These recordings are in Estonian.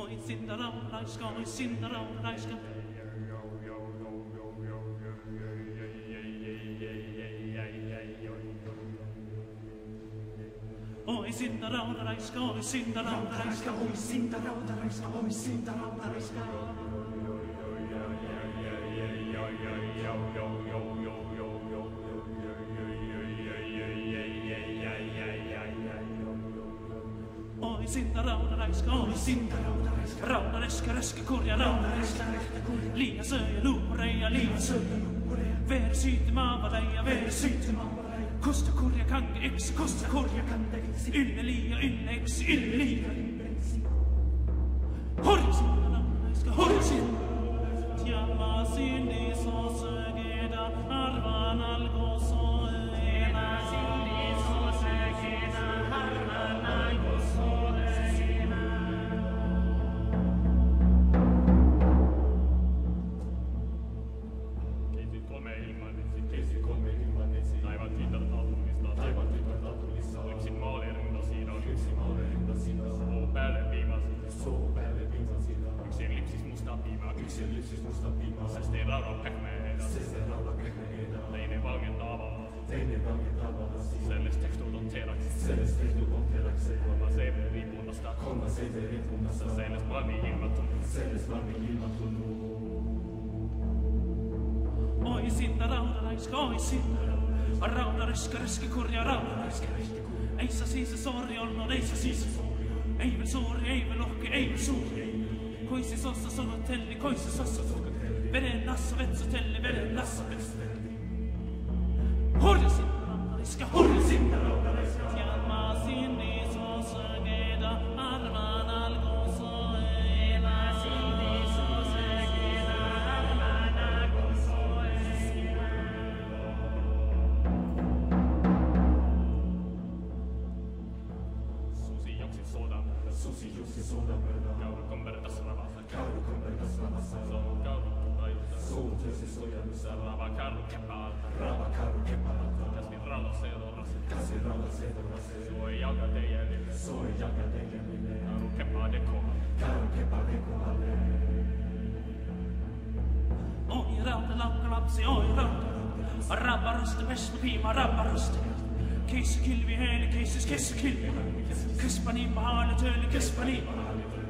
Oi Cinderella, oi Cinderella. Oi Cinderella, oi Cinderella, oi Cinderella, oi Cinderella. Oi Cinderella, raudaläska, räskekorja, raudaläska, liia söjä, luureja, liia söjä, veri syytymavaleja, veri syytymavaleja, kosta korja kange eksi, kosta korja kange eksi, ylle liia, ylle eksi, ylle liia, horja Cinderella, horja Cinderella, tiamma sindi så sögeda, arvan algo så öena, sindi så sögeda, arvan algo så Sesteen laulaa pehmeitä, teinen valmentava, selles tehtud on teräks, kolma seiveri punnasta, selles valmi ilmatunut. Oi Cinderella, oi Cinderella, raudaläska, räskekorja, raudaläska, ei sa siis sorri olnud, ei sa siis, ei veel suuri, ei veel ohke, ei veel suuri. Koisis ossas on hotelli, koisis ossas on veren nassa vetsotelli, veren nassa vetsotelli. Horja Cinderella, horja Cinderella, tiamma sindi så sögeda, arvan algo så öena, sindi så sögeda, arvan algo så öena. Susi juksi sodan myötä, kauru kommer tässä lavassa, Suun työsi sojannussa, rava karu kepala, käsi rauda seurasi, soi jalka teijälle, karu kepa dekoalle. Oi rauda laukka lapsi, oi rauda, rabbaruste, vespa piima, rabbaruste. Keissi kilvi heili, keissi kilvi, kespa niin pahalle tööli, kespa niin pahalle.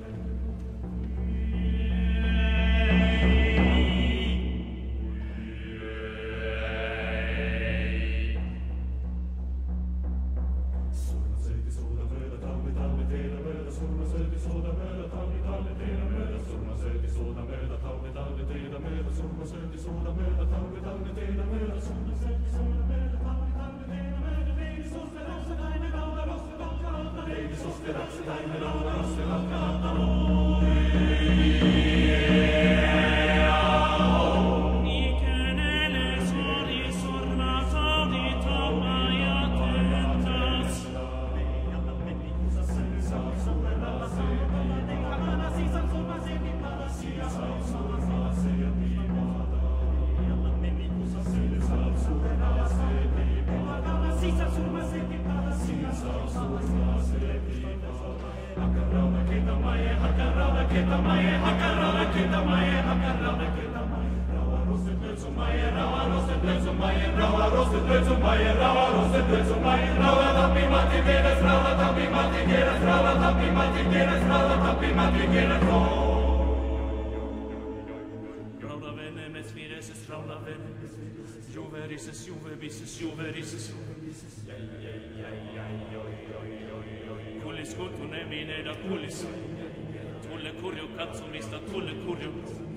Kullis kultuneminen ja kullis. Tulle kurju katsomista, tulle kurju.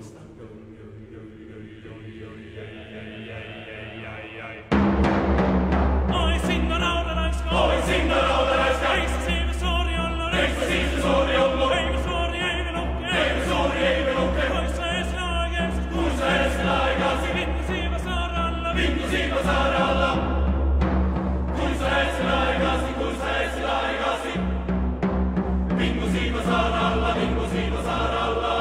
Oi Cinderella, oi Cinderella, ei se siive suuri ollut, ei se siive suuri ollut, ei me suuri, ei me lukke, ei me suuri, ei me lukke. Kuissa esillä oikeassa, kuissa esillä aikasi, vintu siiva saaralla, vintu siiva saaralla. Kuissa esillä aikasi, kuissa esillä aikasi, vintu siiva saaralla, vintu siiva saaralla.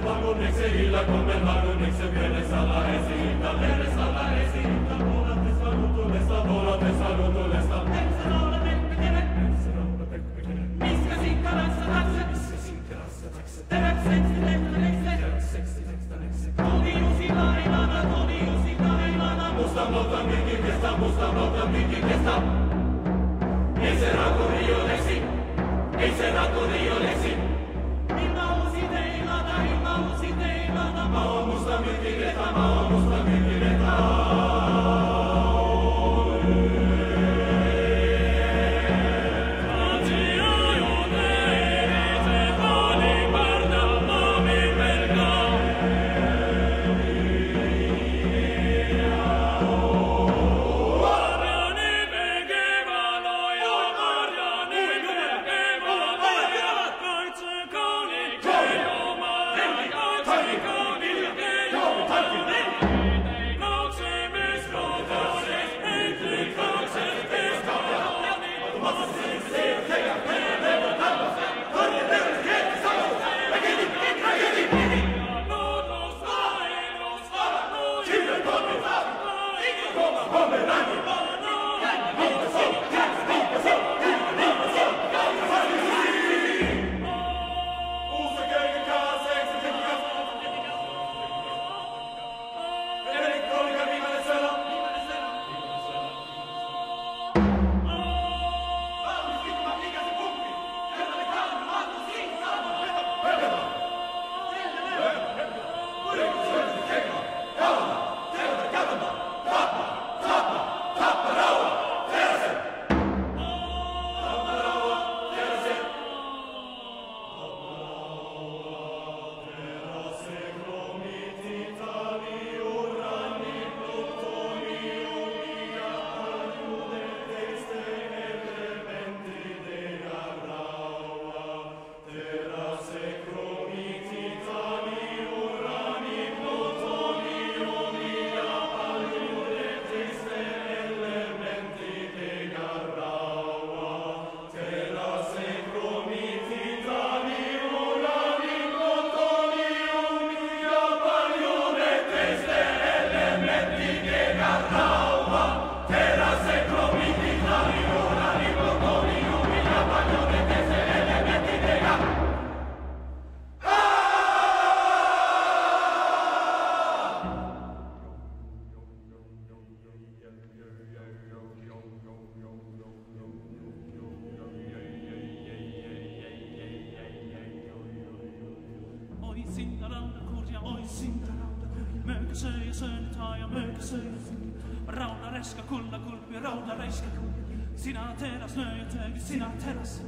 Sina terras nöjetäg, sina terras.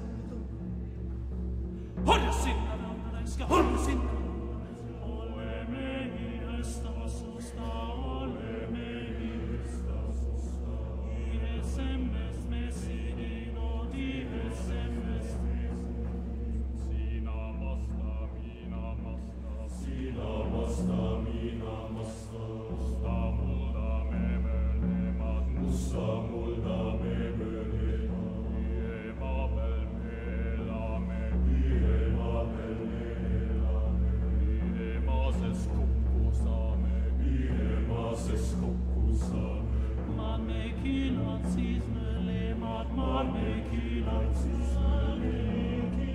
Håll sinna, rauda ska håll sinna. Hålle mig i höstas och sta, hålle mig i höstas och sta. I SMS med sin och i SMS med sina masta, mina masta. Sina masta, mina masta. Musta mulda me mölemad, musta mulda me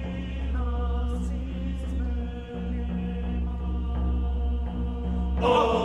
Oh